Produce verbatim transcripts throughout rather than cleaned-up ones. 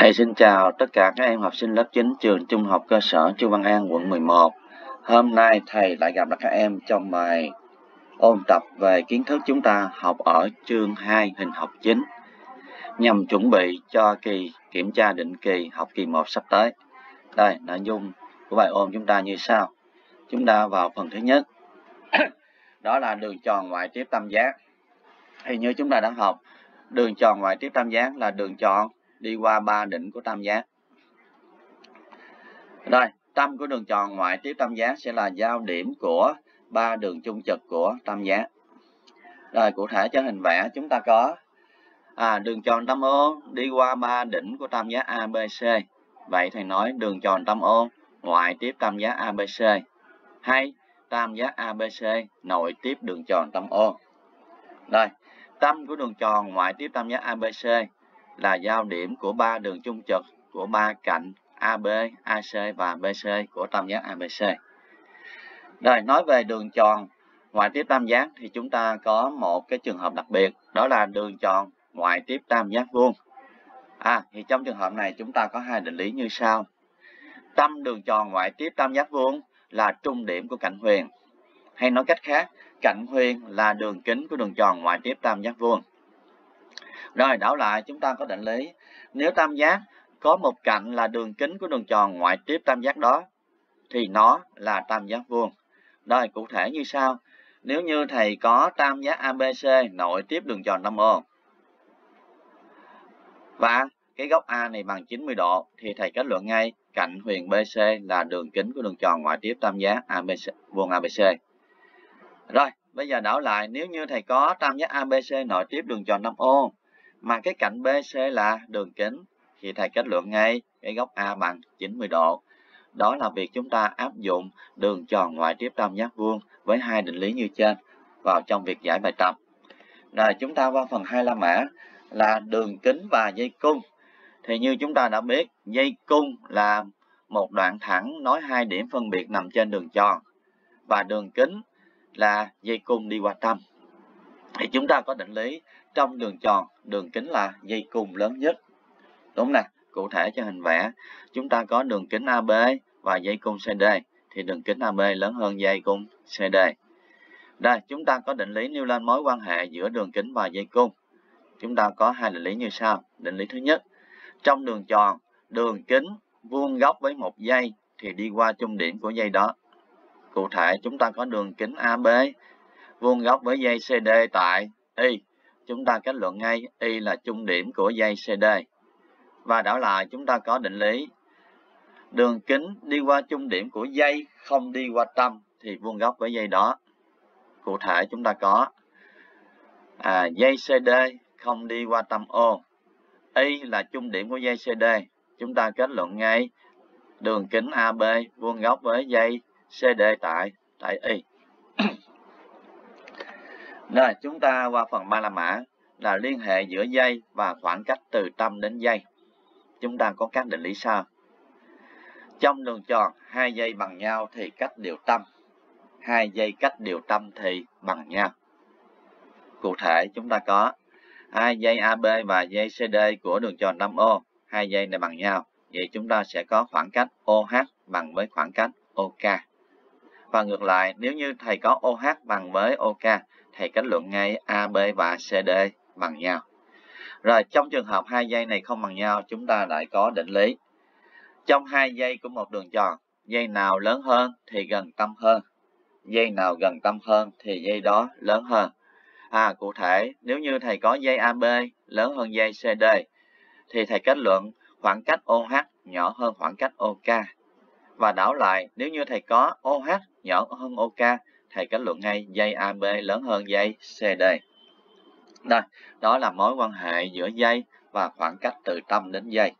Thầy xin chào tất cả các em học sinh lớp chín trường Trung học cơ sở Chu Văn An, quận mười một. Hôm nay thầy lại gặp lại các em trong bài ôn tập về kiến thức chúng ta học ở chương hai hình học chính, nhằm chuẩn bị cho kỳ kiểm tra định kỳ học kỳ một sắp tới. Đây, nội dung của bài ôn chúng ta như sau. Chúng ta vào phần thứ nhất, đó là đường tròn ngoại tiếp tam giác. Thì như chúng ta đã học, đường tròn ngoại tiếp tam giác là đường tròn đi qua ba đỉnh của tam giác. Rồi, tâm của đường tròn ngoại tiếp tam giác sẽ là giao điểm của ba đường trung trực của tam giác. Rồi, cụ thể cho hình vẽ chúng ta có à, đường tròn tam ô đi qua ba đỉnh của tam giác a bê xê. Vậy thầy nói đường tròn tam ô ngoại tiếp tam giác a bê xê, hay tam giác a bê xê nội tiếp đường tròn tam ô. Rồi, tâm của đường tròn ngoại tiếp tam giác a bê xê là giao điểm của ba đường trung trực của ba cạnh a bê, a xê và bê xê của tam giác a bê xê. Rồi, nói về đường tròn ngoại tiếp tam giác thì chúng ta có một cái trường hợp đặc biệt, đó là đường tròn ngoại tiếp tam giác vuông. À, thì trong trường hợp này chúng ta có hai định lý như sau. Tâm đường tròn ngoại tiếp tam giác vuông là trung điểm của cạnh huyền. Hay nói cách khác, cạnh huyền là đường kính của đường tròn ngoại tiếp tam giác vuông. Rồi, đảo lại chúng ta có định lý. Nếu tam giác có một cạnh là đường kính của đường tròn ngoại tiếp tam giác đó, thì nó là tam giác vuông. Rồi, cụ thể như sau. Nếu như thầy có tam giác a bê xê nội tiếp đường tròn tam ô, và cái góc A này bằng chín mươi độ, thì thầy kết luận ngay cạnh huyền bê xê là đường kính của đường tròn ngoại tiếp tam giác a bê xê, vuông a bê xê. Rồi, bây giờ đảo lại, nếu như thầy có tam giác a bê xê nội tiếp đường tròn tam ô, mà cái cạnh bê xê là đường kính, thì thầy kết luận ngay cái góc A bằng chín mươi độ. Đó là việc chúng ta áp dụng đường tròn ngoại tiếp tam giác vuông với hai định lý như trên vào trong việc giải bài tập. Rồi, chúng ta qua phần hai la mã là đường kính và dây cung. Thì như chúng ta đã biết, dây cung là một đoạn thẳng nối hai điểm phân biệt nằm trên đường tròn, và đường kính là dây cung đi qua tâm. Thì chúng ta có định lý trong đường tròn, đường kính là dây cung lớn nhất. Đúng nè, cụ thể cho hình vẽ, chúng ta có đường kính a bê và dây cung xê đê, thì đường kính a bê lớn hơn dây cung xê đê. Đây, chúng ta có định lý nêu lên mối quan hệ giữa đường kính và dây cung. Chúng ta có hai định lý như sau. Định lý thứ nhất, trong đường tròn, đường kính vuông góc với một dây thì đi qua trung điểm của dây đó. Cụ thể, chúng ta có đường kính a bê vuông góc với dây xê đê tại Y. Chúng ta kết luận ngay Y là trung điểm của dây xê đê. Và đảo lại, chúng ta có định lý đường kính đi qua trung điểm của dây không đi qua tâm thì vuông góc với dây đó. Cụ thể, chúng ta có à, dây xê đê không đi qua tâm O. Y là trung điểm của dây xê đê. Chúng ta kết luận ngay đường kính a bê vuông góc với dây xê đê tại tại Y. Rồi, chúng ta qua phần ba la mã là liên hệ giữa dây và khoảng cách từ tâm đến dây. Chúng ta có các định lý sau. Trong đường tròn, hai dây bằng nhau thì cách đều tâm. Hai dây cách đều tâm thì bằng nhau. Cụ thể, chúng ta có hai dây a bê và dây xê đê của đường tròn tam ô. Hai dây này bằng nhau. Vậy chúng ta sẽ có khoảng cách ô hát bằng với khoảng cách ô ca. Và ngược lại, nếu như thầy có ô hát bằng với ô ca, thầy kết luận ngay a bê và xê đê bằng nhau. Rồi, trong trường hợp hai dây này không bằng nhau, chúng ta lại có định lý. Trong hai dây của một đường tròn, dây nào lớn hơn thì gần tâm hơn. Dây nào gần tâm hơn thì dây đó lớn hơn. À, cụ thể, nếu như thầy có dây a bê lớn hơn dây xê đê, thì thầy kết luận khoảng cách ô hát nhỏ hơn khoảng cách ô ca. Và đảo lại, nếu như thầy có ô hát nhỏ hơn ô ca, thầy kết luận ngay dây a bê lớn hơn dây xê đê. Đây, đó là mối quan hệ giữa dây và khoảng cách từ tâm đến dây.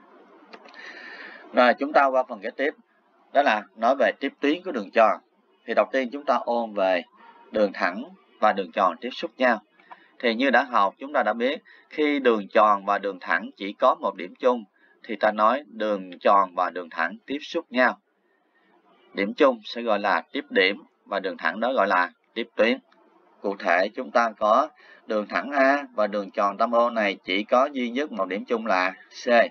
Rồi, chúng ta qua phần kế tiếp, đó là nói về tiếp tuyến của đường tròn. Thì đầu tiên chúng ta ôn về đường thẳng và đường tròn tiếp xúc nhau. Thì như đã học, chúng ta đã biết khi đường tròn và đường thẳng chỉ có một điểm chung, thì ta nói đường tròn và đường thẳng tiếp xúc nhau. Điểm chung sẽ gọi là tiếp điểm và đường thẳng đó gọi là tiếp tuyến. Cụ thể, chúng ta có đường thẳng A và đường tròn tam ô này chỉ có duy nhất một điểm chung là C.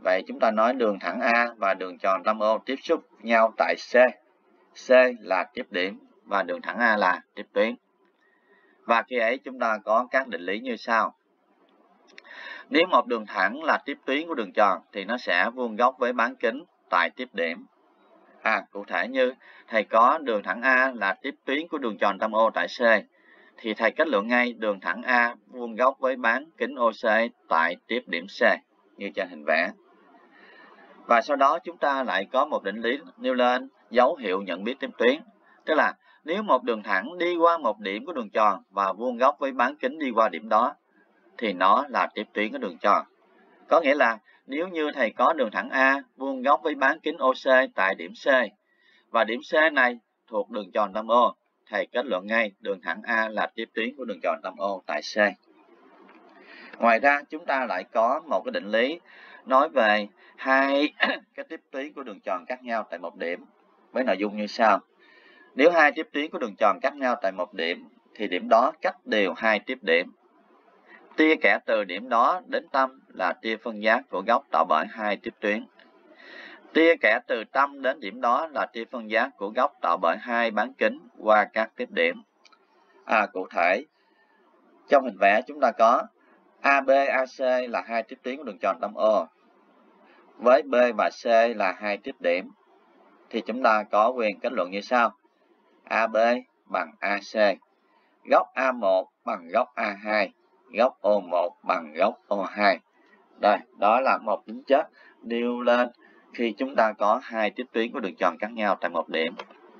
Vậy chúng ta nói đường thẳng A và đường tròn tâm O tiếp xúc nhau tại C. C là tiếp điểm và đường thẳng A là tiếp tuyến. Và khi ấy chúng ta có các định lý như sau. Nếu một đường thẳng là tiếp tuyến của đường tròn thì nó sẽ vuông góc với bán kính tại tiếp điểm. À, cụ thể như thầy có đường thẳng A là tiếp tuyến của đường tròn tâm O tại C, thì thầy kết luận ngay đường thẳng A vuông góc với bán kính O C tại tiếp điểm C, như trên hình vẽ. Và sau đó chúng ta lại có một định lý nêu lên dấu hiệu nhận biết tiếp tuyến. Tức là nếu một đường thẳng đi qua một điểm của đường tròn và vuông góc với bán kính đi qua điểm đó, thì nó là tiếp tuyến của đường tròn. Có nghĩa là nếu như thầy có đường thẳng A vuông góc với bán kính O C tại điểm C, và điểm C này thuộc đường tròn tâm O, thầy kết luận ngay đường thẳng A là tiếp tuyến của đường tròn tâm O tại C. Ngoài ra chúng ta lại có một cái định lý nói về hai cái tiếp tuyến của đường tròn cắt nhau tại một điểm với nội dung như sau. Nếu hai tiếp tuyến của đường tròn cắt nhau tại một điểm thì điểm đó cách đều hai tiếp điểm. Tia kẻ từ điểm đó đến tâm là tia phân giác của góc tạo bởi hai tiếp tuyến. Tia kẻ từ tâm đến điểm đó là tia phân giác của góc tạo bởi hai bán kính qua các tiếp điểm. À, cụ thể, trong hình vẽ chúng ta có a bê, a xê là hai tiếp tuyến của đường tròn tâm O. Với B và C là hai tiếp điểm, thì chúng ta có quyền kết luận như sau. a bê bằng a xê, góc a một bằng góc a hai, góc O một bằng góc O hai. Đây, đó là một tính chất nêu lên khi chúng ta có hai tiếp tuyến của đường tròn cắt nhau tại một điểm.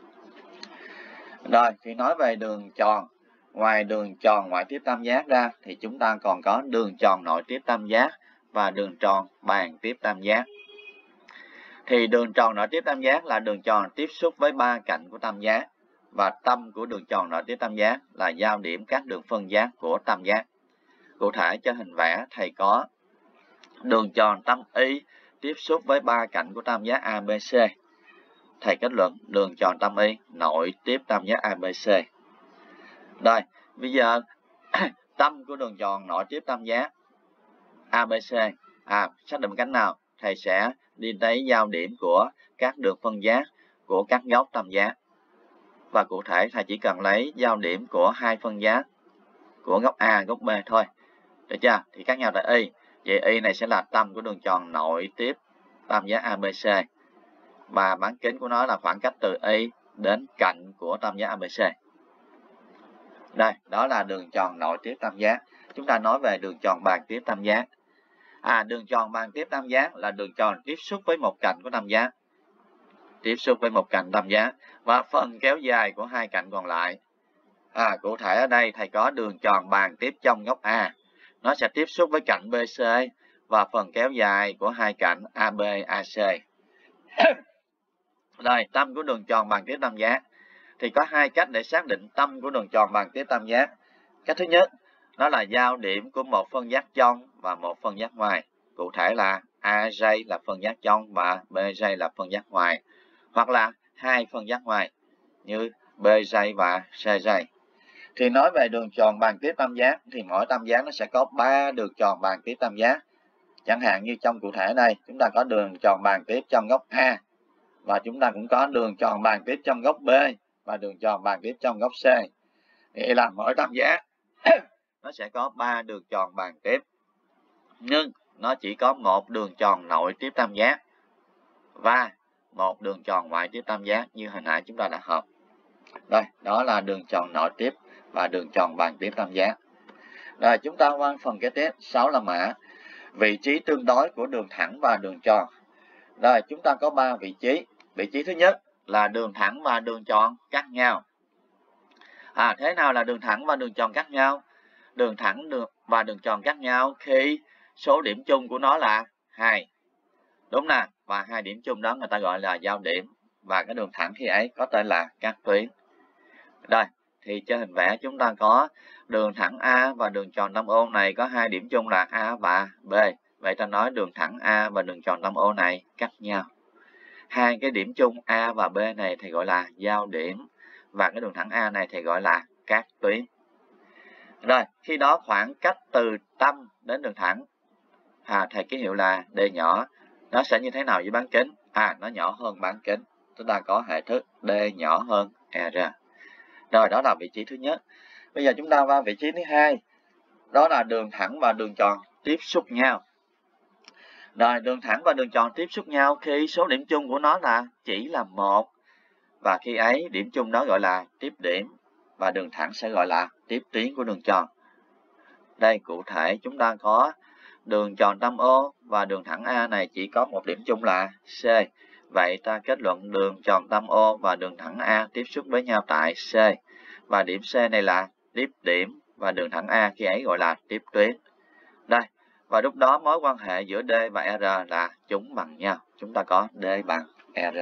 Rồi, khi nói về đường tròn, ngoài đường tròn ngoại tiếp tam giác ra thì chúng ta còn có đường tròn nội tiếp tam giác và đường tròn bàn tiếp tam giác. Thì đường tròn nội tiếp tam giác là đường tròn tiếp xúc với ba cạnh của tam giác, và tâm của đường tròn nội tiếp tam giác là giao điểm các đường phân giác của tam giác. Cụ thể trên hình vẽ thầy có đường tròn tâm Y tiếp xúc với ba cạnh của tam giác a bê xê. Thầy kết luận đường tròn tâm Y nội tiếp tam giác a bê xê. Rồi, bây giờ tâm của đường tròn nội tiếp tam giác a bê xê, à, xác định cạnh nào? Thầy sẽ đi tới giao điểm của các đường phân giác của các góc tam giác. Và cụ thể thầy chỉ cần lấy giao điểm của hai phân giác của góc A, góc B thôi. Được chưa? Thì cắt nhau tại Y. Vậy Y này sẽ là tâm của đường tròn nội tiếp tam giác a bê xê. Và bán kính của nó là khoảng cách từ Y đến cạnh của tam giác a bê xê. Đây, đó là đường tròn nội tiếp tam giác. Chúng ta nói về đường tròn bàn tiếp tam giác. À, đường tròn bàn tiếp tam giác là đường tròn tiếp xúc với một cạnh của tam giác. Tiếp xúc với một cạnh tam giác và phần kéo dài của hai cạnh còn lại. À, cụ thể ở đây thầy có đường tròn bàn tiếp trong góc A. Nó sẽ tiếp xúc với cạnh bê xê và phần kéo dài của hai cạnh a bê, a xê. Rồi, tâm của đường tròn bàn tiếp tam giác. Thì có hai cách để xác định tâm của đường tròn bàn tiếp tam giác. Cách thứ nhất, đó là giao điểm của một phân giác trong và một phân giác ngoài. Cụ thể là a j là phân giác trong và bê j là phân giác ngoài. Hoặc là hai phân giác ngoài như bê j và xê j. Thì nói về đường tròn bàn tiếp tam giác thì mỗi tam giác nó sẽ có ba đường tròn bàn tiếp tam giác. Chẳng hạn như trong cụ thể đây, chúng ta có đường tròn bàn tiếp trong góc A, và chúng ta cũng có đường tròn bàn tiếp trong góc B và đường tròn bàn tiếp trong góc C. Vậy là mỗi tam giác nó sẽ có ba đường tròn bàn tiếp, nhưng nó chỉ có một đường tròn nội tiếp tam giác và một đường tròn ngoại tiếp tam giác như hồi nãy chúng ta đã học. Đây, đó là đường tròn nội tiếp và đường tròn bàn tiếp tam giác. Rồi, chúng ta qua phần kế tiếp, sáu là mã vị trí tương đối của đường thẳng và đường tròn. Rồi, chúng ta có ba vị trí. Vị trí thứ nhất là đường thẳng và đường tròn cắt nhau. À, thế nào là đường thẳng và đường tròn cắt nhau? Đường thẳng được và đường tròn cắt nhau khi số điểm chung của nó là hai. Đúng nè, và hai điểm chung đó người ta gọi là giao điểm, và cái đường thẳng khi ấy có tên là cắt tuyến. Rồi, thì trên hình vẽ chúng ta có đường thẳng A và đường tròn tam O này có hai điểm chung là A và B. Vậy ta nói đường thẳng A và đường tròn tam O này cắt nhau. Hai cái điểm chung A và B này thì gọi là giao điểm, và cái đường thẳng A này thì gọi là cắt tuyến. Rồi, khi đó khoảng cách từ tâm đến đường thẳng, à, thầy ký hiệu là D nhỏ, nó sẽ như thế nào với bán kính? À, nó nhỏ hơn bán kính. Chúng ta có hệ thức D nhỏ hơn E R. Rồi, đó là vị trí thứ nhất. Bây giờ chúng ta qua vị trí thứ hai. Đó là đường thẳng và đường tròn tiếp xúc nhau. Rồi, đường thẳng và đường tròn tiếp xúc nhau khi số điểm chung của nó là chỉ là một. Và khi ấy, điểm chung đó gọi là tiếp điểm. Và đường thẳng sẽ gọi là tiếp tuyến của đường tròn. Đây, cụ thể chúng ta có đường tròn tam O và đường thẳng A này chỉ có một điểm chung là C. Vậy ta kết luận đường tròn tam O và đường thẳng A tiếp xúc với nhau tại C. Và điểm C này là tiếp điểm và đường thẳng A khi ấy gọi là tiếp tuyến. Đây, và lúc đó mối quan hệ giữa D và R là chúng bằng nhau. Chúng ta có D bằng R.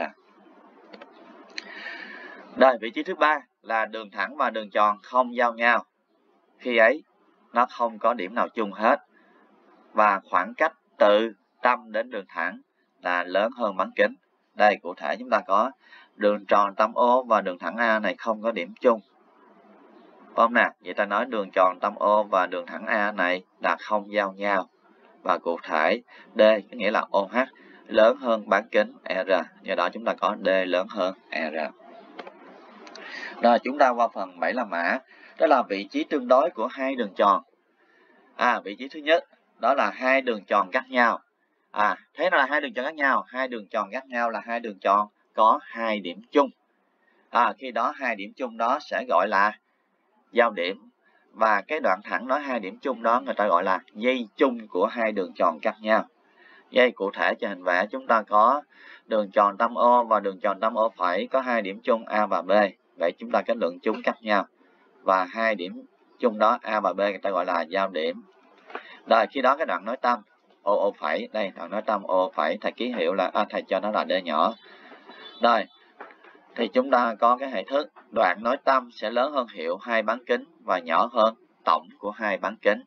Đây, vị trí thứ ba là đường thẳng và đường tròn không giao nhau. Khi ấy, nó không có điểm nào chung hết. Và khoảng cách từ tâm đến đường thẳng là lớn hơn bán kính. Đây, cụ thể chúng ta có đường tròn tam O và đường thẳng A này không có điểm chung. Không nè, vậy ta nói đường tròn tam O và đường thẳng A này là không giao nhau. Và cụ thể D có nghĩa là OH lớn hơn bán kính R. Do đó chúng ta có D lớn hơn R. Rồi, chúng ta qua phần bảy là mã. Đó là vị trí tương đối của hai đường tròn. À, vị trí thứ nhất đó là hai đường tròn cắt nhau. À, thế nào là hai đường tròn cắt nhau? Hai đường tròn cắt nhau là hai đường tròn có hai điểm chung. À, khi đó hai điểm chung đó sẽ gọi là giao điểm. Và cái đoạn thẳng nối hai điểm chung đó người ta gọi là dây chung của hai đường tròn cắt nhau. Dây cụ thể cho hình vẽ chúng ta có đường tròn tam O và đường tròn tam O phẩy có hai điểm chung A và B. Vậy chúng ta kết luận chúng cắt nhau. Và hai điểm chung đó A và B người ta gọi là giao điểm. Rồi, khi đó cái đoạn nối tâm O O phẩy, đây đoạn nối tâm O phẩy, thầy ký hiệu là à, thầy cho nó là D nhỏ. Rồi, thì chúng ta có cái hệ thức đoạn nối tâm sẽ lớn hơn hiệu hai bán kính và nhỏ hơn tổng của hai bán kính.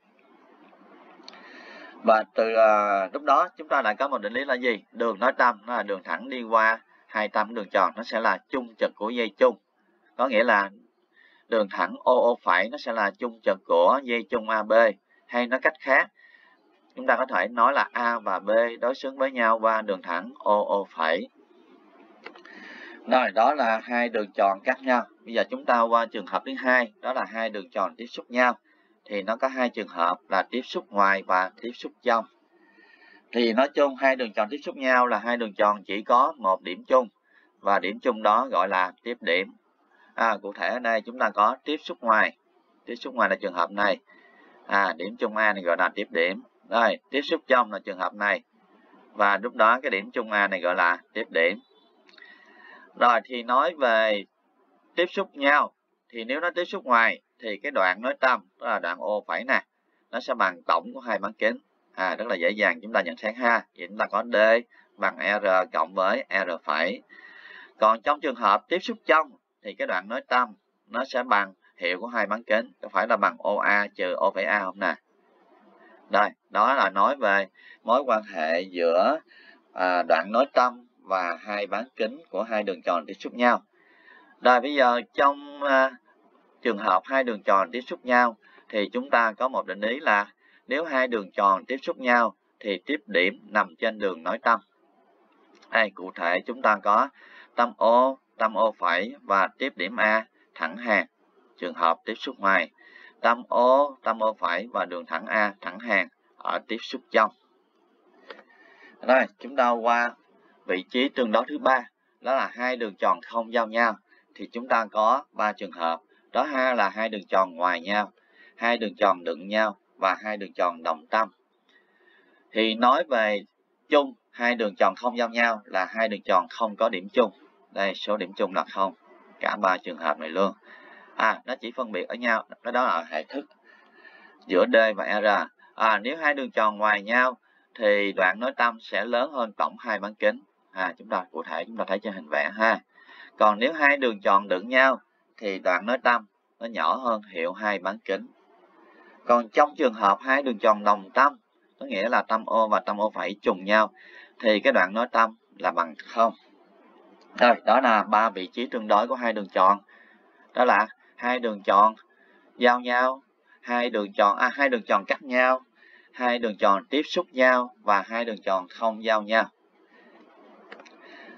Và từ uh, lúc đó chúng ta lại có một định lý là gì? Đường nối tâm nó là đường thẳng đi qua hai tâm đường tròn, nó sẽ là chung trực của dây chung. Có nghĩa là đường thẳng O O phẩy nó sẽ là chung trực của dây chung A B. Hay nói cách khác, chúng ta có thể nói là A và B đối xứng với nhau qua đường thẳng O O phẩy. Rồi, đó là hai đường tròn cắt nhau. Bây giờ chúng ta qua trường hợp thứ hai, đó là hai đường tròn tiếp xúc nhau. Thì nó có hai trường hợp là tiếp xúc ngoài và tiếp xúc trong. Thì nói chung hai đường tròn tiếp xúc nhau là hai đường tròn chỉ có một điểm chung. Và điểm chung đó gọi là tiếp điểm. À, cụ thể ở đây chúng ta có tiếp xúc ngoài. Tiếp xúc ngoài là trường hợp này. À, điểm chung A này gọi là tiếp điểm. Rồi, tiếp xúc trong là trường hợp này. Và lúc đó cái điểm chung A này gọi là tiếp điểm. Rồi, thì nói về tiếp xúc nhau. Thì nếu nó tiếp xúc ngoài thì cái đoạn nối tâm, đó là đoạn O phẩy nè, nó sẽ bằng tổng của hai bán kính. À, rất là dễ dàng chúng ta nhận xét ha. Vậy chúng ta có D bằng R cộng với R phẩy. Còn trong trường hợp tiếp xúc trong thì cái đoạn nối tâm nó sẽ bằng hiệu của hai bán kính, có phải là bằng O A trừ O phẩy A không nè? Đây, đó là nói về mối quan hệ giữa à, đoạn nối tâm và hai bán kính của hai đường tròn tiếp xúc nhau. Rồi bây giờ trong à, trường hợp hai đường tròn tiếp xúc nhau thì chúng ta có một định lý là nếu hai đường tròn tiếp xúc nhau thì tiếp điểm nằm trên đường nối tâm. Đây, cụ thể chúng ta có tâm O, tâm O phẩy và tiếp điểm A thẳng hàng. Trường hợp tiếp xúc ngoài, tâm O, tâm O phẩy và đường thẳng A thẳng hàng ở tiếp xúc trong. Rồi, chúng ta qua vị trí tương đối thứ ba, đó là hai đường tròn không giao nhau. Thì chúng ta có ba trường hợp, đó ha là hai đường tròn ngoài nhau, hai đường tròn đựng nhau và hai đường tròn đồng tâm. Thì nói về chung hai đường tròn không giao nhau là hai đường tròn không có điểm chung. Đây, số điểm chung là không, cả ba trường hợp này luôn. À, nó chỉ phân biệt ở nhau, đó, đó là hệ thức giữa D và R. À, nếu hai đường tròn ngoài nhau thì đoạn nối tâm sẽ lớn hơn tổng hai bán kính. À, chúng ta cụ thể chúng ta thấy trên hình vẽ ha. Còn nếu hai đường tròn đựng nhau thì đoạn nối tâm nó nhỏ hơn hiệu hai bán kính. Còn trong trường hợp hai đường tròn đồng tâm, có nghĩa là tâm O và tâm O phẩy trùng nhau, thì cái đoạn nối tâm là bằng không. Rồi, đó là ba vị trí tương đối của hai đường tròn. Đó là hai đường tròn giao nhau, hai đường tròn à, hai đường tròn cắt nhau, hai đường tròn tiếp xúc nhau và hai đường tròn không giao nhau.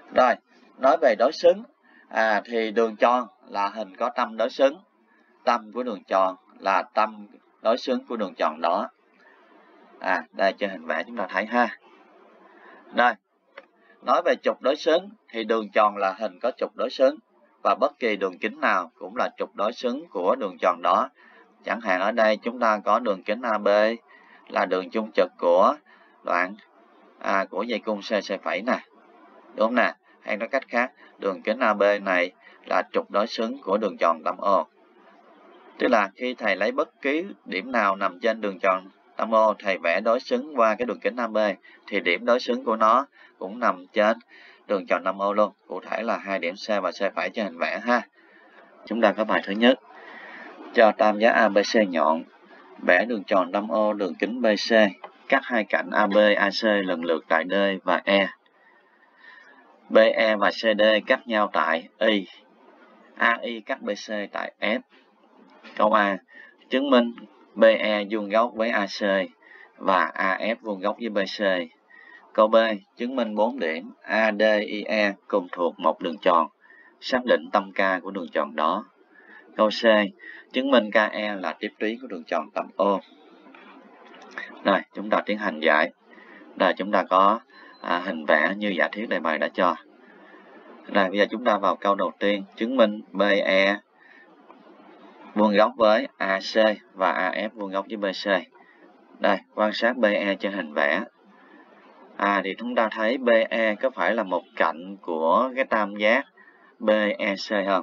Rồi, nói về đối xứng, à, thì đường tròn là hình có tâm đối xứng. Tâm của đường tròn là tâm đối xứng của đường tròn đó. À, đây trên hình vẽ chúng ta thấy ha. Rồi, nói về trục đối xứng thì đường tròn là hình có trục đối xứng và bất kỳ đường kính nào cũng là trục đối xứng của đường tròn đó. Chẳng hạn ở đây chúng ta có đường kính a bê là đường chung trực của đoạn à, của dây cung C C phẩy nè. Đúng không nè? Hay nói cách khác, đường kính a bê này là trục đối xứng của đường tròn tâm O. Tức là khi thầy lấy bất kỳ điểm nào nằm trên đường tròn tâm O, thầy vẽ đối xứng qua cái đường kính a bê thì điểm đối xứng của nó cũng nằm trên đường tròn tâm O luôn. Cụ thể là hai điểm C và C phẩy trên hình vẽ ha. Chúng ta có bài thứ nhất. Cho tam giác a bê xê nhọn, vẽ đường tròn tâm O đường kính bê xê, cắt hai cạnh a bê, a xê lần lượt tại D và E. bê e và xê đê cắt nhau tại Y. a i cắt bê xê tại F. Câu A. Chứng minh bê e vuông góc với a xê và a ép vuông góc với bê xê. Câu B. Chứng minh bốn điểm a đê i e cùng thuộc một đường tròn. Xác định tâm K của đường tròn đó. Câu C. Chứng minh ca e là tiếp tuyến của đường tròn tâm O. Rồi, chúng ta tiến hành giải. Rồi, chúng ta có à, hình vẽ như giả thiết đề bài đã cho. Rồi, bây giờ chúng ta vào câu đầu tiên. Chứng minh bê e vuông góc với a xê và a ép vuông góc với bê xê. Đây, quan sát bê e trên hình vẽ. À, thì chúng ta thấy bê e có phải là một cạnh của cái tam giác bê e xê không?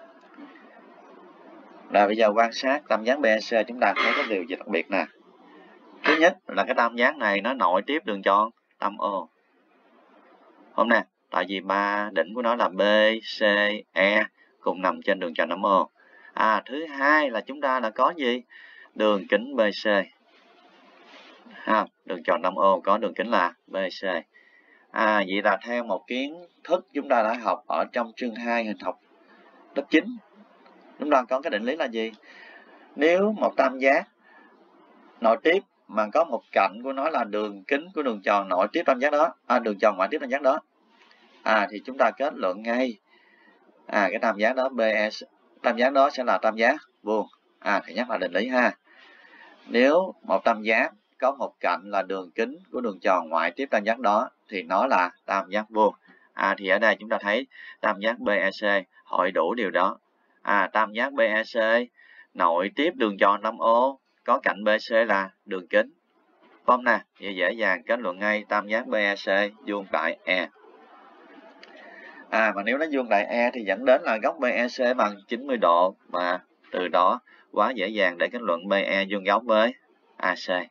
Rồi, bây giờ quan sát tam giác bê e xê chúng ta thấy có điều gì đặc biệt nè. Thứ nhất là cái tam giác này nó nội tiếp đường tròn tâm O. Hôm nè, tại vì ba đỉnh của nó là B, C, E cùng nằm trên đường tròn tâm O. À, thứ hai là chúng ta là có gì? Đường kính bê xê. Ha, đường tròn tâm O có đường kính là bê xê. À, vậy là theo một kiến thức chúng ta đã học ở trong chương hai hình học lớp chín. Chúng ta có cái định lý là gì? Nếu một tam giác nội tiếp mà có một cạnh của nó là đường kính của đường tròn nội tiếp tam giác đó, à, đường tròn ngoại tiếp tam giác đó, à, thì chúng ta kết luận ngay à, cái tam giác đó bê e, tam giác đó sẽ là tam giác vuông. À, thì nhắc là định lý ha. Nếu một tam giác có một cạnh là đường kính của đường tròn ngoại tiếp tam giác đó thì nó là tam giác vuông. À, thì ở đây chúng ta thấy tam giác bê e xê hội đủ điều đó. À, tam giác bê e xê nội tiếp đường tròn tâm O có cạnh bê xê là đường kính. Không nè, vậy dễ dàng kết luận ngay tam giác bê e xê vuông tại E. À, mà nếu nó vuông tại E thì dẫn đến là góc bê e xê bằng chín mươi độ, và từ đó quá dễ dàng để kết luận bê e vuông góc với a xê.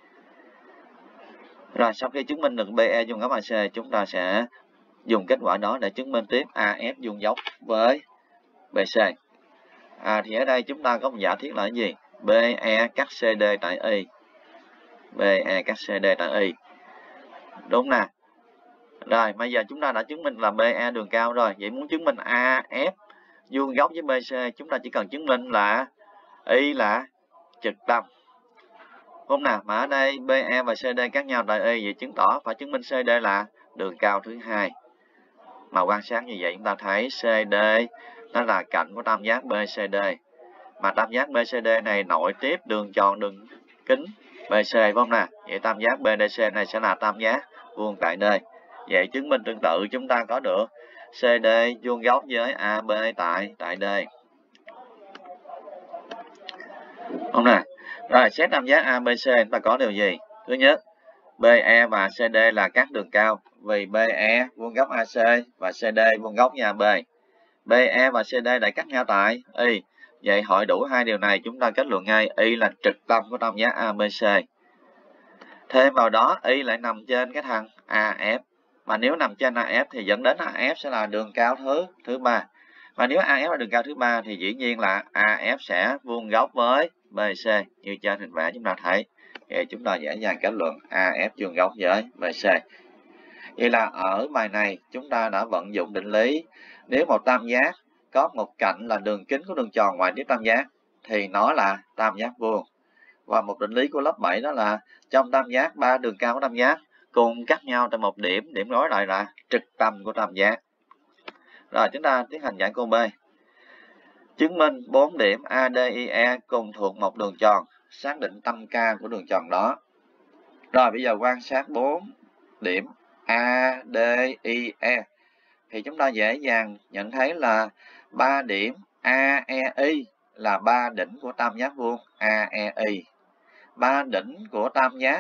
Rồi, sau khi chứng minh được bê e vuông góc a xê, chúng ta sẽ dùng kết quả đó để chứng minh tiếp a ép vuông góc với bê xê. À, thì ở đây chúng ta có một giả thiết là cái gì? bê e cắt xê đê tại Y. bê e cắt xê đê tại Y. Đúng nè. Rồi, bây giờ chúng ta đã chứng minh là bê e đường cao rồi. Vậy muốn chứng minh a ép vuông góc với bê xê, chúng ta chỉ cần chứng minh là Y là trực tâm. Không nào, mà ở đây bê e và xê đê cắt nhau tại Y, vậy chứng tỏ phải chứng minh xê đê là đường cao thứ hai. Mà quan sát như vậy chúng ta thấy xê đê nó là cạnh của tam giác bê xê đê. Mà tam giác bê xê đê này nội tiếp đường tròn đường kính bê xê, phải không nè? Vậy tam giác bê đê xê này sẽ là tam giác vuông tại D. Vậy chứng minh tương tự chúng ta có được xê đê vuông góc với a bê tại tại D. Không nè. Rồi, xét tam giác a bê xê chúng ta có điều gì? Thứ nhất, bê e và xê đê là các đường cao, vì bê e vuông góc a xê và xê đê vuông góc với a bê. bê e và xê đê lại cắt nhau tại Y. Vậy hội đủ hai điều này chúng ta kết luận ngay Y là trực tâm của tam giác a bê xê. Thêm vào đó Y lại nằm trên cái thằng a ép. Mà nếu nằm trên a ép thì dẫn đến a ép sẽ là đường cao thứ thứ ba. Và nếu a ép là đường cao thứ ba thì dĩ nhiên là a ép sẽ vuông góc với bê xê như trên hình vẽ chúng ta thấy. Vậy chúng ta dễ dàng kết luận a ép vuông góc với bê xê. Vậy là ở bài này chúng ta đã vận dụng định lý. Nếu một tam giác có một cạnh là đường kính của đường tròn ngoại tiếp tam giác thì nó là tam giác vuông. Và một định lý của lớp bảy đó là trong tam giác ba đường cao của tam giác cùng cắt nhau tại một điểm, điểm nối lại là trực tâm của tam giác. Rồi chúng ta tiến hành giải câu B. Chứng minh bốn điểm a đê i e cùng thuộc một đường tròn, xác định tâm K của đường tròn đó. Rồi bây giờ quan sát bốn điểm a đê i e thì chúng ta dễ dàng nhận thấy là ba điểm a e i là ba đỉnh của tam giác vuông a e i. Ba đỉnh của tam giác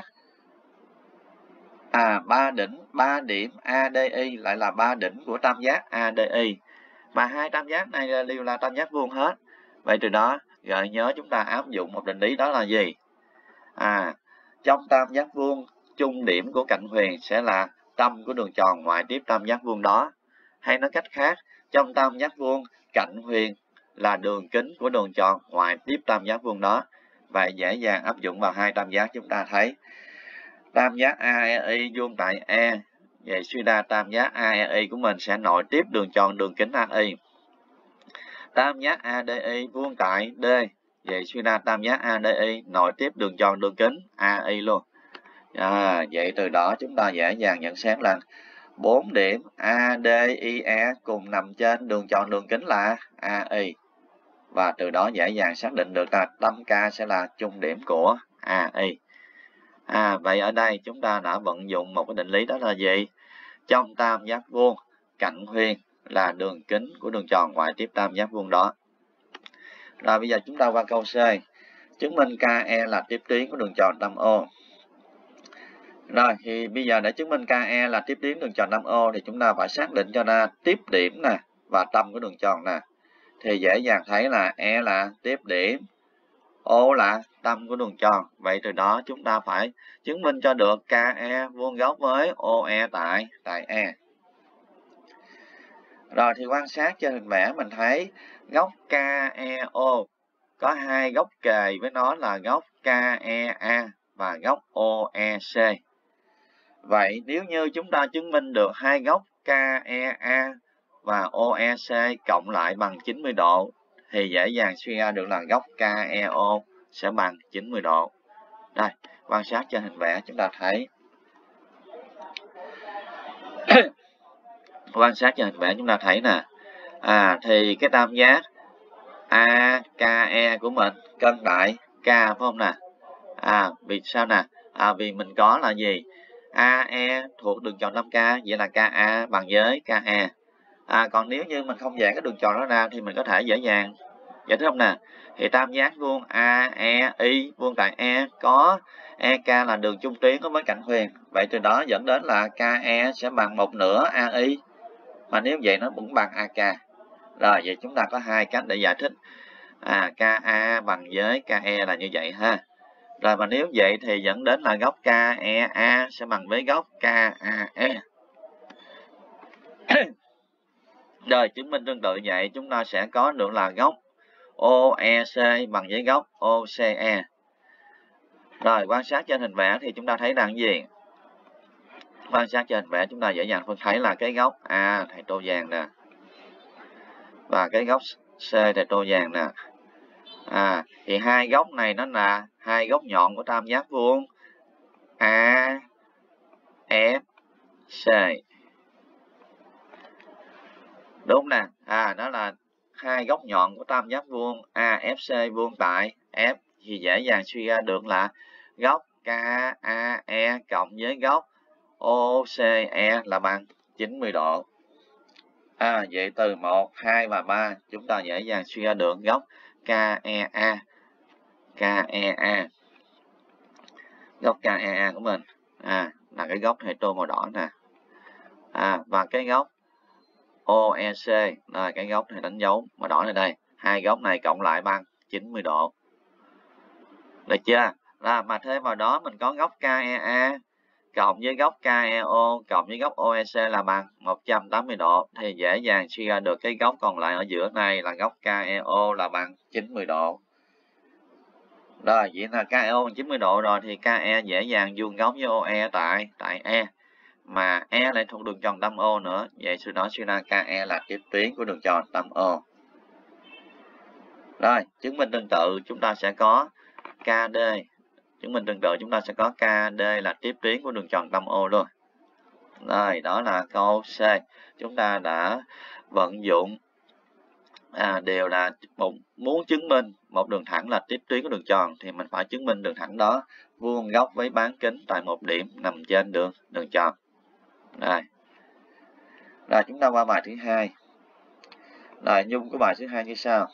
à ba đỉnh ba điểm a đê i lại là ba đỉnh của tam giác a đê i. Mà hai tam giác này đều là tam giác vuông hết. Vậy từ đó gợi nhớ chúng ta áp dụng một định lý đó là gì? À, trong tam giác vuông, chung điểm của cạnh huyền sẽ là tâm của đường tròn ngoại tiếp tam giác vuông đó. Hay nói cách khác, trong tam giác vuông, cạnh huyền là đường kính của đường tròn ngoại tiếp tam giác vuông đó. Vậy dễ dàng áp dụng vào hai tam giác, chúng ta thấy tam giác a e i vuông tại E. Vậy suy ra tam giác a e i của mình sẽ nội tiếp đường tròn đường kính a i. Tam giác a đê i vuông tại D. Vậy suy ra tam giác a đê i nội tiếp đường tròn đường kính a i luôn. À, vậy từ đó chúng ta dễ dàng nhận xét là bốn điểm a đê i e cùng nằm trên đường tròn đường kính là a i. Và từ đó dễ dàng xác định được là tâm K sẽ là chung điểm của a i. À, vậy ở đây chúng ta đã vận dụng một cái định lý đó là gì? Trong tam giác vuông, cạnh huyền là đường kính của đường tròn ngoại tiếp tam giác vuông đó. Rồi bây giờ chúng ta qua câu C. Chứng minh ca e là tiếp tuyến của đường tròn tâm O. Rồi thì bây giờ để chứng minh ca e là tiếp tuyến đường tròn tâm O thì chúng ta phải xác định cho ra tiếp điểm nè và tâm của đường tròn nè. Thì dễ dàng thấy là E là tiếp điểm, O là tâm của đường tròn. Vậy từ đó chúng ta phải chứng minh cho được ca e vuông góc với o e tại tại E. Rồi thì quan sát trên hình vẽ mình thấy góc ca e o có hai góc kề với nó là góc ca e a và góc o e c. Vậy nếu như chúng ta chứng minh được hai góc ca e a và o e c cộng lại bằng chín mươi độ thì dễ dàng suy ra được là góc ca e o sẽ bằng chín mươi độ. Đây, quan sát trên hình vẽ chúng ta thấy quan sát trên hình vẽ chúng ta thấy nè. À thì cái tam giác a ca e của mình cân tại K phải không nè? À vì sao nè? À vì mình có là gì? a e thuộc đường tròn năm K, vậy là ca a bằng với ca e. À còn nếu như mình không giãn cái đường tròn đó ra thì mình có thể dễ dàng giải thích không nè? Thì tam giác vuông a e i vuông tại E có e ca là đường chung tuyến với cạnh huyền. Vậy từ đó dẫn đến là ca e sẽ bằng một nửa a i. Mà nếu vậy nó cũng bằng a ca. Rồi vậy chúng ta có hai cách để giải thích. À ca a bằng với ca e là như vậy ha. Rồi mà nếu vậy thì dẫn đến là góc ca e a sẽ bằng với góc ca a e. Rồi chứng minh tương tự vậy chúng ta sẽ có được là góc o e c bằng với góc o xê e. Rồi quan sát trên hình vẽ thì chúng ta thấy rằng gì? Quan sát trên hình vẽ chúng ta dễ dàng phân thấy là cái góc A thầy tô vàng nè. Và cái góc C thầy tô vàng nè. À thì hai góc này nó là hai góc nhọn của tam giác vuông A F C. Đúng nè. À nó là hai góc nhọn của tam giác vuông a ép xê vuông tại F thì dễ dàng suy ra được là góc ca a e cộng với góc o xê e là bằng chín mươi độ. À vậy từ một, hai và ba chúng ta dễ dàng suy ra được góc ca e a. ca e a. Góc ca e a của mình à là cái góc thầy tô màu đỏ nè. À và cái góc o e xê là cái góc này đánh dấu màu đỏ này đây. Hai góc này cộng lại bằng chín mươi độ. Được chưa? Là mà thêm vào đó mình có góc ca e a cộng với góc ca e o cộng với góc o e c là bằng một trăm tám mươi độ thì dễ dàng suy ra được cái góc còn lại ở giữa này là góc ca e o là bằng chín mươi độ. Rồi vậy là ca e o bằng chín mươi độ rồi thì ca e dễ dàng vuông góc với o e tại tại E. Mà E lại thuộc đường tròn tâm O nữa. Vậy từ đó suy ra ca e là tiếp tuyến của đường tròn tâm O. Rồi, chứng minh tương tự chúng ta sẽ có ca đê. Chứng minh tương tự chúng ta sẽ có ca đê là tiếp tuyến của đường tròn tâm O luôn. Rồi, đó là câu C. Chúng ta đã vận dụng à, đều là một muốn chứng minh một đường thẳng là tiếp tuyến của đường tròn thì mình phải chứng minh đường thẳng đó vuông góc với bán kính tại một điểm nằm trên đường đường tròn. Rồi. Rồi chúng ta qua bài thứ hai. Nội dung của bài thứ hai như sau.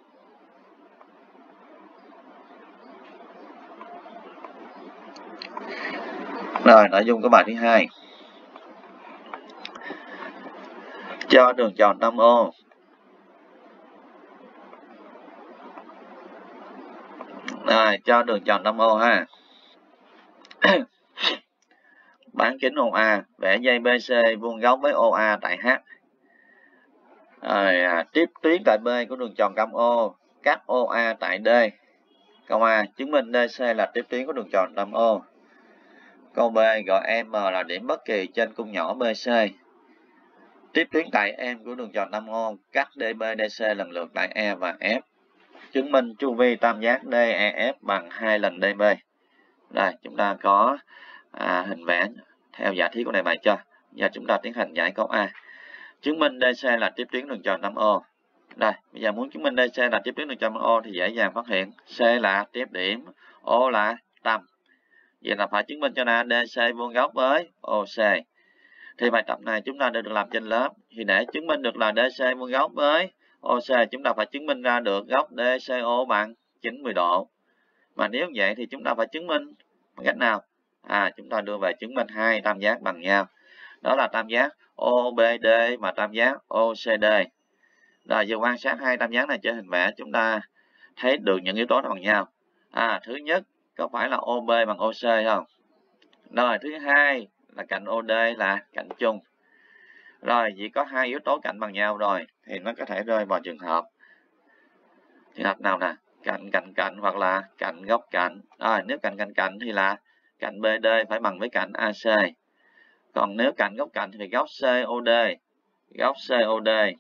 Rồi, nội dung của bài thứ hai. Cho đường tròn năm ô Rồi, cho đường tròn năm ô ha. Bán kính ô A, vẽ dây bê xê vuông góc với ô A tại H. Rồi, à, tiếp tuyến tại B của đường tròn năm ô, cắt ô A tại D. Câu A, chứng minh đê xê là tiếp tuyến của đường tròn năm ô. Câu B, gọi M là điểm bất kỳ trên cung nhỏ bê xê. Tiếp tuyến tại M của đường tròn năm ô, cắt đê bê đê xê lần lượt tại E và F. Chứng minh chu vi tam giác đê e ép bằng hai lần đê bê. Đây, chúng ta có à, hình vẽ theo giả thiết của đề bài cho. Giờ chúng ta tiến hành giải câu A. Chứng minh đê xê là tiếp tuyến đường tròn năm ô. Đây, bây giờ muốn chứng minh đê xê là tiếp tuyến đường tròn năm ô thì dễ dàng phát hiện. C là tiếp điểm, O là tâm. Vậy là phải chứng minh cho ra đê xê vuông góc với ô xê. Thì bài tập này chúng ta đã được làm trên lớp. Thì để chứng minh được là đê xê vuông góc với ô xê, chúng ta phải chứng minh ra được góc đê xê ô bằng chín mươi độ. Mà nếu vậy thì chúng ta phải chứng minh bằng cách nào? À, chúng ta đưa về chứng minh hai tam giác bằng nhau. Đó là tam giác ô bê đê và tam giác ô xê đê. Rồi giờ quan sát hai tam giác này trên hình vẽ, chúng ta thấy được những yếu tố đó bằng nhau. À, thứ nhất có phải là ô bê bằng ô xê không? Rồi thứ hai là cạnh ô đê là cạnh chung. Rồi chỉ có hai yếu tố cạnh bằng nhau rồi thì nó có thể rơi vào trường hợp trường hợp nào nè? Cạnh cạnh cạnh hoặc là cạnh góc cạnh. Rồi nếu cạnh cạnh cạnh thì là cạnh bê đê phải bằng với cạnh a xê. Còn nếu cạnh góc cạnh thì góc xê ô đê, góc xê ô đê,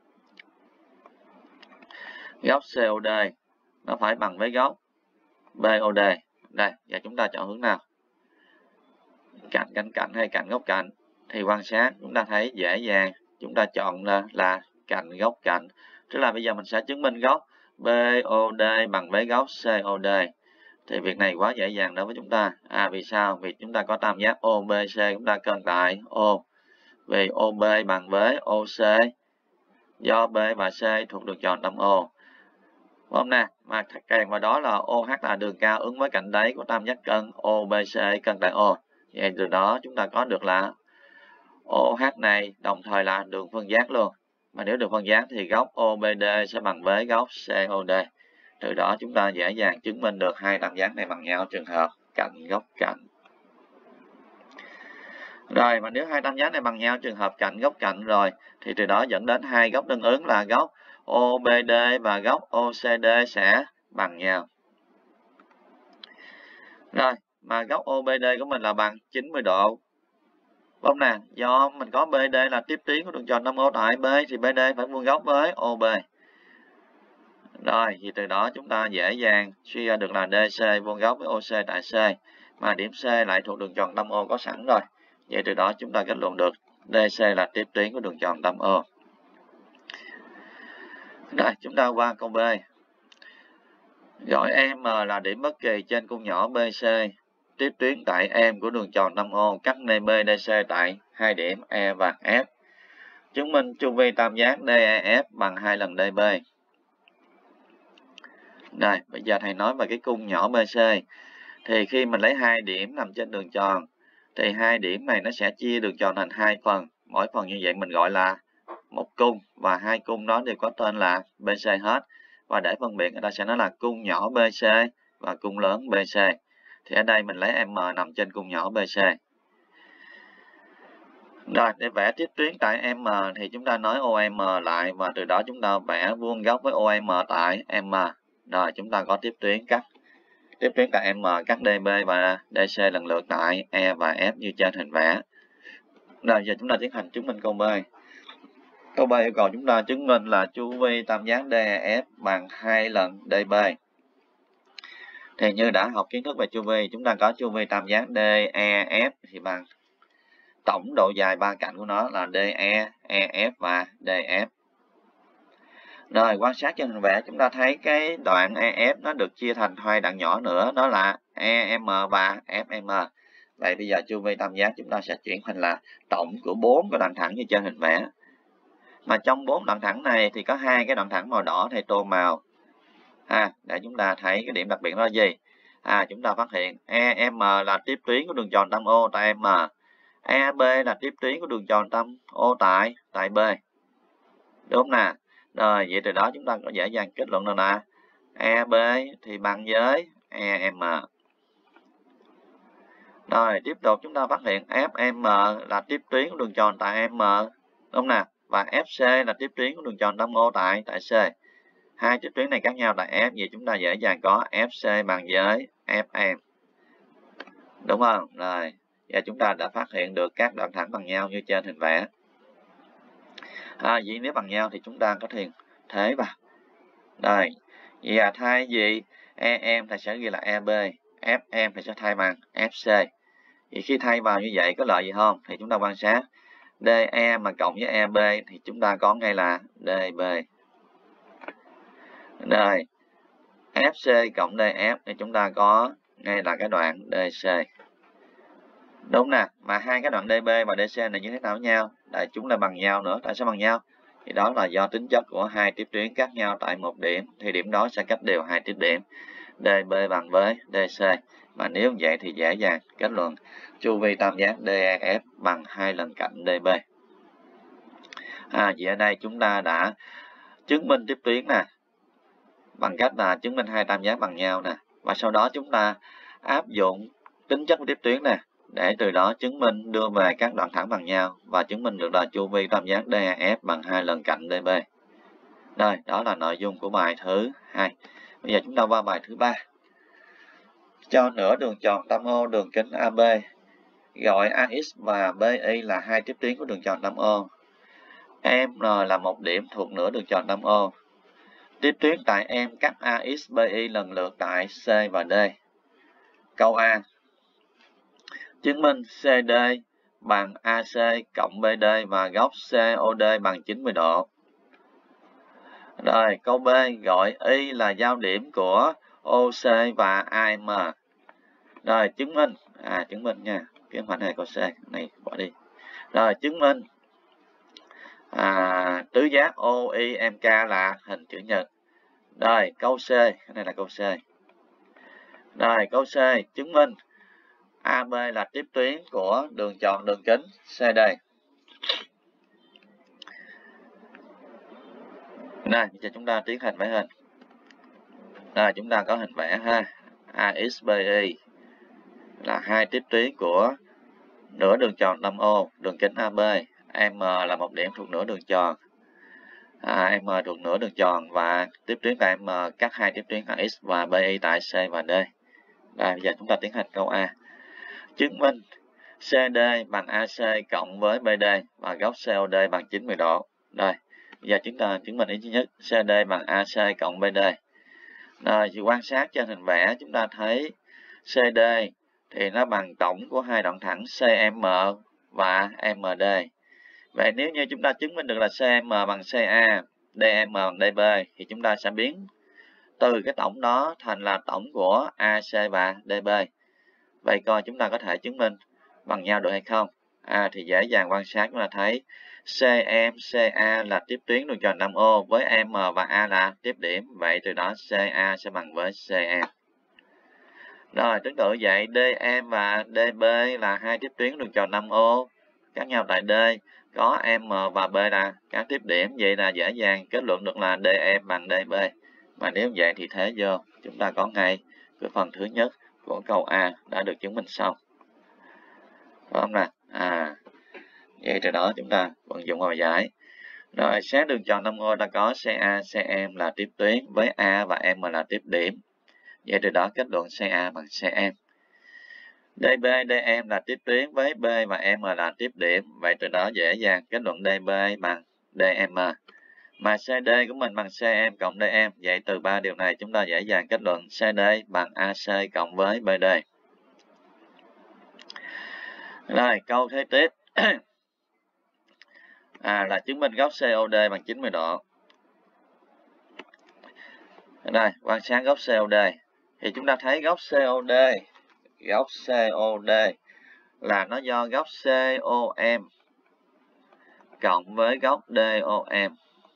góc xê ô đê nó phải bằng với góc bê ô đê. Đây, giờ chúng ta chọn hướng nào? Cạnh cạnh cạnh hay cạnh góc cạnh? Thì quan sát chúng ta thấy dễ dàng, chúng ta chọn là, là cạnh góc cạnh. Tức là bây giờ mình sẽ chứng minh góc bê ô đê bằng với góc xê ô đê. Thì việc này quá dễ dàng đối với chúng ta. À vì sao? Vì chúng ta có tam giác ô bê xê, chúng ta cân tại O. Vì ô bê bằng với ô xê, do B và C thuộc đường tròn năm ô. Đúng không nè? Mà kèm vào đó là ô hát là đường cao ứng với cạnh đáy của tam giác cân ô bê xê cân tại O. Vậy từ đó chúng ta có được là ô hát này đồng thời là đường phân giác luôn. Mà nếu đường phân giác thì góc ô bê đê sẽ bằng với góc xê ô đê. Từ đó chúng ta dễ dàng chứng minh được hai tam giác này bằng nhau trường hợp cạnh góc cạnh. Rồi mà nếu hai tam giác này bằng nhau trường hợp cạnh góc cạnh rồi thì từ đó dẫn đến hai góc tương ứng là góc ô bê đê và góc ô xê đê sẽ bằng nhau. Rồi mà góc ô bê đê của mình là bằng chín mươi độ. Đúng nè, do mình có bê đê là tiếp tuyến của đường tròn năm ô tại B thì bê đê phải vuông góc với ô bê. Rồi, thì từ đó chúng ta dễ dàng suy ra được là đê xê vuông góc với ô xê tại C. Mà điểm C lại thuộc đường tròn năm ô có sẵn rồi. Vậy từ đó chúng ta kết luận được đê xê là tiếp tuyến của đường tròn năm ô. Rồi, chúng ta qua câu B. Gọi M là điểm bất kỳ trên cung nhỏ bê xê. Tiếp tuyến tại M của đường tròn năm ô, cắt đê bê đê xê tại hai điểm E và F. Chứng minh chu vi tam giác đê e ép bằng hai lần đê bê. Rồi, bây giờ thầy nói về cái cung nhỏ bê xê. Thì khi mình lấy hai điểm nằm trên đường tròn, thì hai điểm này nó sẽ chia đường tròn thành hai phần. Mỗi phần như vậy mình gọi là một cung. Và hai cung đó đều có tên là bê xê hết. Và để phân biệt người ta sẽ nói là cung nhỏ bê xê và cung lớn bê xê. Thì ở đây mình lấy M nằm trên cung nhỏ bê xê. Rồi, để vẽ tiếp tuyến tại M thì chúng ta nói ô em lại và từ đó chúng ta vẽ vuông góc với ô em tại M. Rồi, chúng ta có tiếp tuyến cắt. Tiếp tuyến tại M cắt đê bê và đê xê lần lượt tại E và F như trên hình vẽ. Rồi, giờ chúng ta tiến hành chứng minh câu B. Câu B yêu cầu chúng ta chứng minh là chu vi tam giác đê e ép bằng hai lần đê bê. Thì như đã học kiến thức về chu vi, chúng ta có chu vi tam giác đê e ép thì bằng tổng độ dài ba cạnh của nó là đê e, e ép và đê ép. Rồi quan sát trên hình vẽ chúng ta thấy cái đoạn e ép nó được chia thành hai đoạn nhỏ nữa, đó là e em và ép em. Vậy bây giờ chu vi tam giác chúng ta sẽ chuyển thành là tổng của bốn cái đoạn thẳng như trên hình vẽ. Mà trong bốn đoạn thẳng này thì có hai cái đoạn thẳng màu đỏ thầy tô màu. À, để chúng ta thấy cái điểm đặc biệt đó là gì? À, chúng ta phát hiện e em là tiếp tuyến của đường tròn tâm O tại M. e bê là tiếp tuyến của đường tròn tâm O tại tại B. Đúng không nào? Rồi, vậy từ đó chúng ta có dễ dàng kết luận được là e bê thì bằng với e em. Rồi, tiếp tục chúng ta phát hiện ép em là tiếp tuyến của đường tròn tại M. Đúng không nào? Và ép xê là tiếp tuyến của đường tròn tâm O tại tại C. Hai tiếp tuyến này khác nhau tại F, vậy chúng ta dễ dàng có ép xê bằng với ép em. Đúng không? Rồi, và chúng ta đã phát hiện được các đoạn thẳng bằng nhau như trên hình vẽ. À, vậy nếu bằng nhau thì chúng ta có thiền thế vào. Rồi, vậy là thay vì e em thì sẽ ghi là e bê, ép em thì sẽ thay bằng ép xê. Thì khi thay vào như vậy có lợi gì không? Thì chúng ta quan sát đê e mà cộng với e bê thì chúng ta có ngay là đê bê. Rồi, ép xê cộng đê ép thì chúng ta có ngay là cái đoạn đê xê. Đúng nè, mà hai cái đoạn đê bê và đê xê này như thế nào với nhau? Tại chúng là bằng nhau nữa, tại sao bằng nhau? Thì đó là do tính chất của hai tiếp tuyến khác nhau tại một điểm, thì điểm đó sẽ cách đều hai tiếp điểm. đê bê bằng với đê xê. Mà nếu vậy thì dễ dàng kết luận chu vi tam giác đê e ép bằng hai lần cạnh đê bê. À, vậy ở đây chúng ta đã chứng minh tiếp tuyến nè, bằng cách là chứng minh hai tam giác bằng nhau nè, và sau đó chúng ta áp dụng tính chất của tiếp tuyến nè, để từ đó chứng minh đưa về các đoạn thẳng bằng nhau và chứng minh được là chu vi tam giác đê e ép bằng hai lần cạnh đê bê. Rồi, đó là nội dung của bài thứ hai. Bây giờ chúng ta qua bài thứ ba. Cho nửa đường tròn tâm O đường kính a bê, gọi a ích và bê i là hai tiếp tuyến của đường tròn tâm O. em en là một điểm thuộc nửa đường tròn tâm O. Tiếp tuyến tại M cắt a ích bê i lần lượt tại C và D. Câu A. Chứng minh xê đê bằng a xê cộng bê đê và góc xê o đê bằng chín mươi độ. Rồi, câu B. Gọi Y là giao điểm của ô xê và a em. Rồi, chứng minh. À, chứng minh nha. Cái khoảnh này câu C. Này, bỏ đi. Rồi, chứng minh. À, tứ giác o i em ca là hình chữ nhật. Rồi, câu C. Cái này là câu C. Rồi, câu C. Chứng minh a bê là tiếp tuyến của đường tròn đường kính xê đê. Đây, bây giờ chúng ta tiến hành vẽ hình. Rồi, chúng ta có hình vẽ ha. a ích bê i là hai tiếp tuyến của nửa đường tròn tâm O, đường kính a bê. M là một điểm thuộc nửa đường tròn. À, M thuộc nửa đường tròn và tiếp tuyến tại M cắt hai tiếp tuyến a ích và bê i tại C và D. Đây, bây giờ chúng ta tiến hành câu A. Chứng minh xê đê bằng a xê cộng với bê đê và góc xê o đê bằng chín mươi độ. Rồi, bây giờ chúng ta chứng minh ý thứ nhất, xê đê bằng a xê cộng bê đê. Rồi, thì quan sát trên hình vẽ chúng ta thấy xê đê thì nó bằng tổng của hai đoạn thẳng xê em và em đê. Vậy nếu như chúng ta chứng minh được là xê em bằng xê a, đê em bằng đê bê thì chúng ta sẽ biến từ cái tổng đó thành là tổng của a xê và đê bê. Vậy coi chúng ta có thể chứng minh bằng nhau được hay không? À, thì dễ dàng quan sát chúng ta thấy xê em, xê a là tiếp tuyến đường tròn tâm O với em và A là tiếp điểm. Vậy từ đó xê a sẽ bằng với xê em. Rồi, tương tự vậy đê em và đê bê là hai tiếp tuyến đường tròn tâm O khác nhau tại D, có M và B là các tiếp điểm. Vậy là dễ dàng kết luận được là đê em bằng đê bê. Mà nếu vậy thì thế vô, chúng ta có ngay cái phần thứ nhất của câu A đã được chứng minh xong. Đúng không nào? À, vậy từ đó chúng ta vận dụng vào bài giải. Rồi, xét đường tròn tâm O ta có xê a, xê em là tiếp tuyến với A và M là tiếp điểm. Vậy từ đó kết luận xê a bằng xê em. đê bê, đê em là tiếp tuyến với B và M là tiếp điểm. Vậy từ đó dễ dàng kết luận đê bê bằng đê em. Mà xê đê của mình bằng xê em cộng đê em. Vậy từ ba điều này chúng ta dễ dàng kết luận xê đê bằng a xê cộng với bê đê. Rồi, câu kế tiếp. À, là chứng minh góc xê ô đê bằng chín mươi độ. Đây, quan sát góc xê ô đê. Thì chúng ta thấy góc xê ô đê, góc xê ô đê là nó do góc xê ô em cộng với góc đê ô em.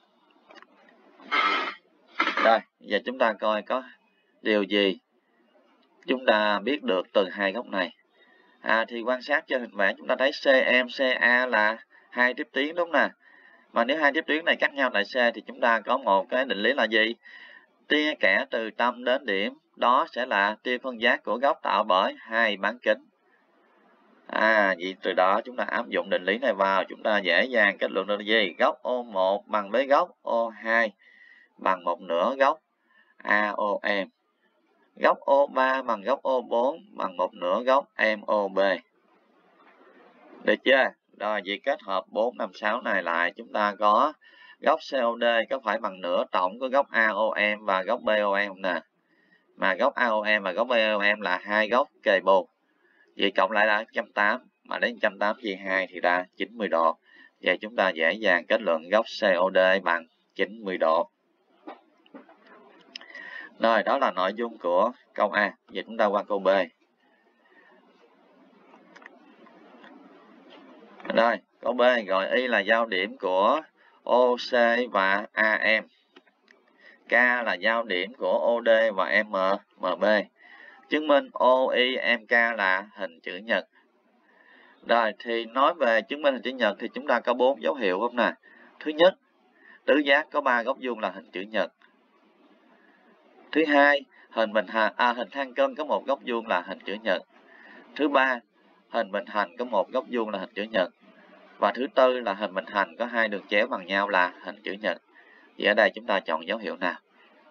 Rồi, giờ chúng ta coi có điều gì chúng ta biết được từ hai góc này. À, thì quan sát trên hình vẽ chúng ta thấy xê em, xê a là hai tiếp tuyến đúng nè. Mà nếu hai tiếp tuyến này cắt nhau tại C thì chúng ta có một cái định lý là gì? Tia kẻ từ tâm đến điểm đó sẽ là tia phân giác của góc tạo bởi hai bán kính. À, vậy từ đó chúng ta áp dụng định lý này vào, chúng ta dễ dàng kết luận được là gì? Góc ô một bằng với góc ô hai bằng một nửa góc a ô em. Góc ô ba bằng góc ô bốn bằng một nửa góc em ô bê. Được chưa? Rồi, vậy kết hợp bốn, năm, sáu này lại, chúng ta có góc xê ô đê có phải bằng nửa tổng của góc a ô em và góc bê ô em nè. Mà góc a ô em và góc bê ô em là hai góc kề bù. Vậy cộng lại là một trăm tám mươi, mà đến một trăm tám mươi chia hai thì ra chín mươi độ. Vậy chúng ta dễ dàng kết luận góc xê ô đê bằng chín mươi độ. Rồi, đó là nội dung của câu A. Vậy chúng ta qua câu B. Rồi, câu B gọi Y là giao điểm của ô xê và a em. K là giao điểm của ô đê và em em bê. Chứng minh ô i em ca là hình chữ nhật. Rồi, thì nói về chứng minh hình chữ nhật thì chúng ta có bốn dấu hiệu không nè. Thứ nhất, tứ giác có ba góc vuông là hình chữ nhật. Thứ hai, hình bình hành à, hình thang cân có một góc vuông là hình chữ nhật. Thứ ba, hình bình hành có một góc vuông là hình chữ nhật. Và thứ tư là hình bình hành có hai đường chéo bằng nhau là hình chữ nhật. Vậy ở đây chúng ta chọn dấu hiệu nào?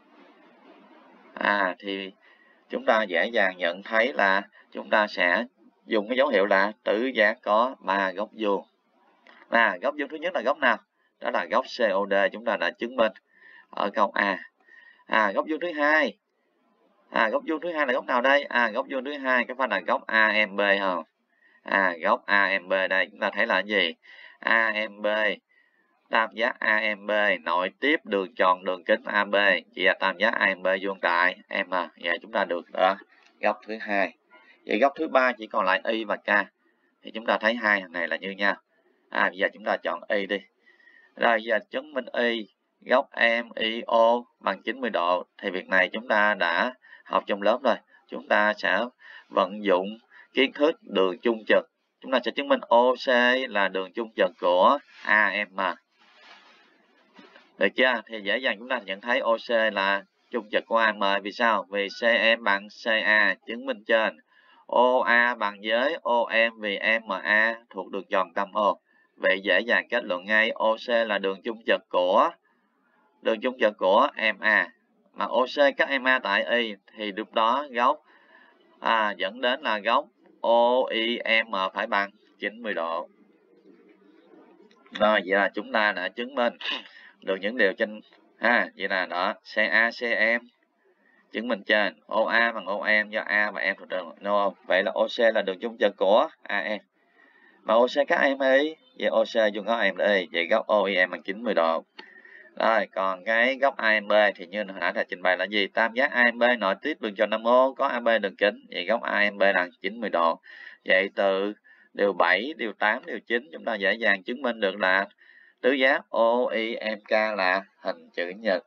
À, thì chúng ta dễ dàng nhận thấy là chúng ta sẽ dùng cái dấu hiệu là tứ giác có ba góc vuông. À, góc vuông thứ nhất là góc nào? Đó là góc xê ô đê, chúng ta đã chứng minh ở câu A. À, góc vuông thứ hai. À, góc vuông thứ hai là góc nào đây? À, góc vuông thứ hai có phải là góc a em bê không? À, góc a em bê đây chúng ta thấy là gì? a em bê, tam giác a em bê nội tiếp đường tròn đường kính a bê, chỉ là tam giác a em bê vuông tại M. Vậy chúng ta được đó, góc thứ hai. Vậy góc thứ ba chỉ còn lại Y và K. Thì chúng ta thấy hai thằng này là như nhau. À, bây giờ chúng ta chọn Y đi. Rồi giờ chứng minh Y góc em i ô bằng chín mươi độ. Thì việc này chúng ta đã học trong lớp rồi. Chúng ta sẽ vận dụng kiến thức đường chung trực. Chúng ta sẽ chứng minh ô xê là đường chung trực của a em. Được chưa? Thì dễ dàng chúng ta nhận thấy ô xê là chung trực của a em. Vì sao? Vì xê em bằng xê a, chứng minh trên. ô a bằng với ô em vì em a thuộc đường tròn tâm ô. Vậy dễ dàng kết luận ngay ô xê là đường chung trực của đường chung trực của em a. Mà ô xê cắt em a tại Y thì lúc đó góc à, dẫn đến là góc ô i em phải bằng chín mươi độ. Rồi, vậy là chúng ta đã chứng minh được những điều trên ha. Vậy là đó, xê a xê em chứng minh trên, ô a bằng ô em do A và em thuộc đường no. Vậy là ô xê là đường chung trực của a em. Mà ô xê cắt em Y, vậy ô xê dùng góc em Y, vậy góc ô i em bằng chín mươi độ. Rồi, còn cái góc a em bê thì như hồi nãy đã trình bày là gì? Tam giác a em bê nội tiếp đường tròn năm ô có a bê đường kính, vậy góc a em bê là chín mươi độ. Vậy từ điều bảy, điều tám, điều chín chúng ta dễ dàng chứng minh được là tứ giác ô i em ca là hình chữ nhật.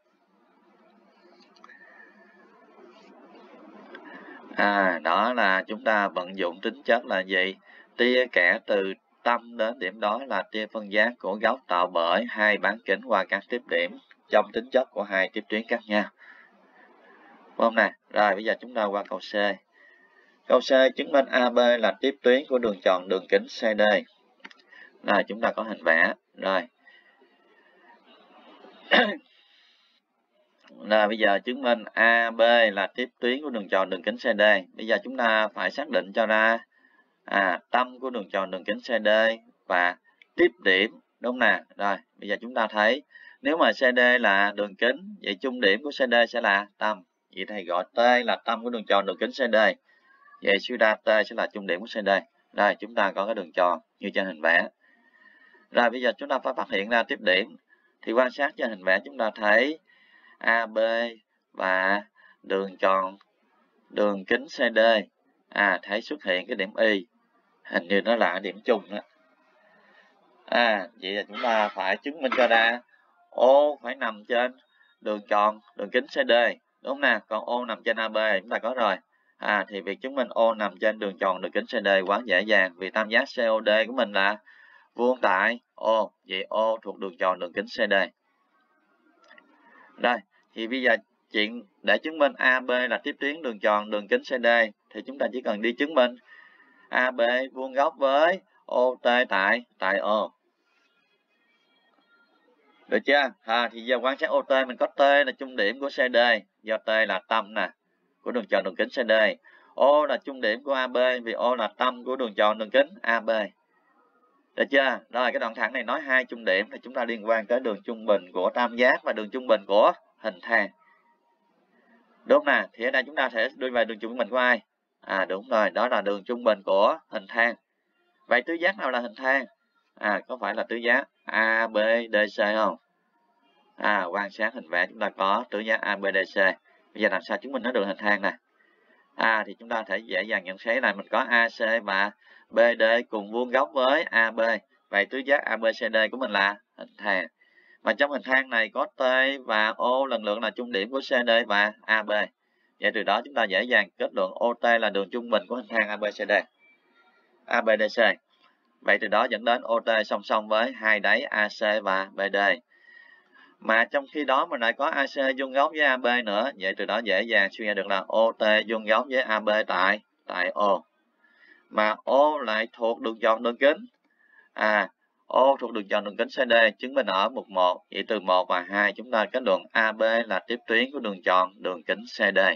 À, đó là chúng ta vận dụng tính chất là gì? Tia kẻ từ tâm đến điểm đó là tia phân giác của góc tạo bởi hai bán kính qua các tiếp điểm trong tính chất của hai tiếp tuyến khác nhau. Đúng không nè? Rồi bây giờ chúng ta qua câu C. Câu C chứng minh a bê là tiếp tuyến của đường tròn đường kính xê đê. Rồi chúng ta có hình vẽ. Rồi. Rồi bây giờ chứng minh a bê là tiếp tuyến của đường tròn đường kính xê đê. Bây giờ chúng ta phải xác định cho ra à, tâm của đường tròn đường kính xê đê và tiếp điểm, đúng nè. Rồi bây giờ chúng ta thấy nếu mà xê đê là đường kính, vậy chung điểm của xê đê sẽ là tâm. Vậy thầy gọi T là tâm của đường tròn đường kính xê đê. Vậy suy ra T sẽ là chung điểm của xê đê. Đây, chúng ta có cái đường tròn như trên hình vẽ. Rồi bây giờ chúng ta phải phát hiện ra tiếp điểm. Thì quan sát trên hình vẽ chúng ta thấy a bê và đường tròn, đường kính xê đê. À, thấy xuất hiện cái điểm Y. Hình như nó là điểm chung đó. À, vậy là chúng ta phải chứng minh cho ra O phải nằm trên đường tròn, đường kính xê đê. Đúng không nè? Còn O nằm trên a bê chúng ta có rồi. À, thì việc chứng minh O nằm trên đường tròn, đường kính xê đê quá dễ dàng. Vì tam giác xê ô đê của mình là vuông tại O. Vậy O thuộc đường tròn, đường kính xê đê. Rồi, thì bây giờ chuyện để chứng minh a bê là tiếp tuyến đường tròn, đường kính xê đê thì chúng ta chỉ cần đi chứng minh a bê vuông góc với ô tê tại tại O. Được chưa? À, thì giờ quan sát ô tê mình có T là trung điểm của xê đê, do T là tâm nè của đường tròn đường kính xê đê. O là trung điểm của a bê vì O là tâm của đường tròn đường kính a bê. Được chưa? Rồi cái đoạn thẳng này nói hai trung điểm thì chúng ta liên quan tới đường trung bình của tam giác và đường trung bình của hình thang. Đúng nè, thì ở đây chúng ta sẽ đưa về đường trung bình của ai? À đúng rồi, đó là đường trung bình của hình thang. Vậy tứ giác nào là hình thang? À có phải là tứ giác a bê đê xê không? À, quan sát hình vẽ chúng ta có tứ giác a bê đê xê. Bây giờ làm sao chứng minh nó đường hình thang nè? À, thì chúng ta thể dễ dàng nhận thấy là mình có a xê và bê đê cùng vuông góc với a bê. Vậy tứ giác a bê xê đê của mình là hình thang. Mà trong hình thang này có T và O lần lượt là trung điểm của xê đê và a bê. Vậy từ đó chúng ta dễ dàng kết luận ô tê là đường trung bình của hình thang a bê xê đê. a bê đê xê. Vậy từ đó dẫn đến ô tê song song với hai đáy a xê và bê đê. Mà trong khi đó mình lại có a xê vuông góc với a bê nữa, vậy từ đó dễ dàng suy ra được là ô tê vuông góc với a bê tại tại O. Mà O lại thuộc đường tròn đường kính. À, O thuộc đường tròn đường kính xê đê chứng minh ở mục một. Vậy từ một và hai chúng ta kết luận a bê là tiếp tuyến của đường tròn đường kính xê đê.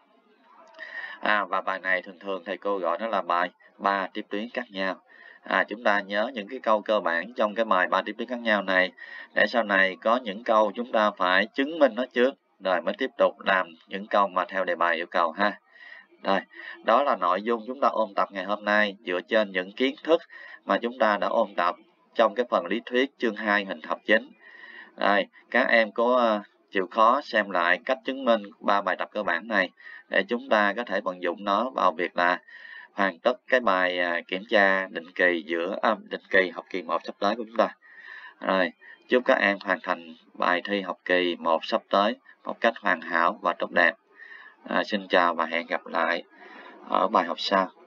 À, và bài này thường thường thầy cô gọi nó là bài ba tiếp tuyến cắt nhau. À, chúng ta nhớ những cái câu cơ bản trong cái bài ba tiếp tuyến khác nhau này để sau này có những câu chúng ta phải chứng minh nó trước rồi mới tiếp tục làm những câu mà theo đề bài yêu cầu ha. Rồi, đó là nội dung chúng ta ôn tập ngày hôm nay dựa trên những kiến thức mà chúng ta đã ôn tập trong cái phần lý thuyết chương hai hình học chính. Rồi, các em có uh, chịu khó xem lại cách chứng minh ba bài tập cơ bản này để chúng ta có thể vận dụng nó vào việc là hoàn tất cái bài uh, kiểm tra định kỳ giữa um, định kỳ học kỳ một sắp tới của chúng ta. Rồi, chúc các em hoàn thành bài thi học kỳ một sắp tới một cách hoàn hảo và tốt đẹp. À, xin chào và hẹn gặp lại ở bài học sau.